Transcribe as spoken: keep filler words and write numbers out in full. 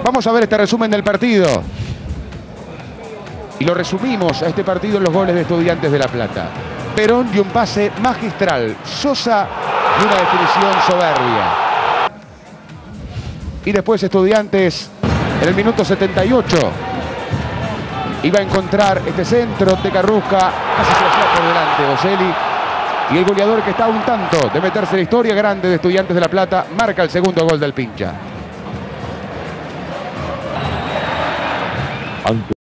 Vamos a ver este resumen del partido. Y lo resumimos a este partido en los goles de Estudiantes de La Plata. Perón dio un pase magistral. Sosa y una definición soberbia. Y después Estudiantes en el minuto setenta y ocho iba a encontrar este centro de Carrusca. Casi se lo hacía por delante Boselli. Y el goleador que está a un tanto de meterse en la historia grande de Estudiantes de La Plata marca el segundo gol del Pincha.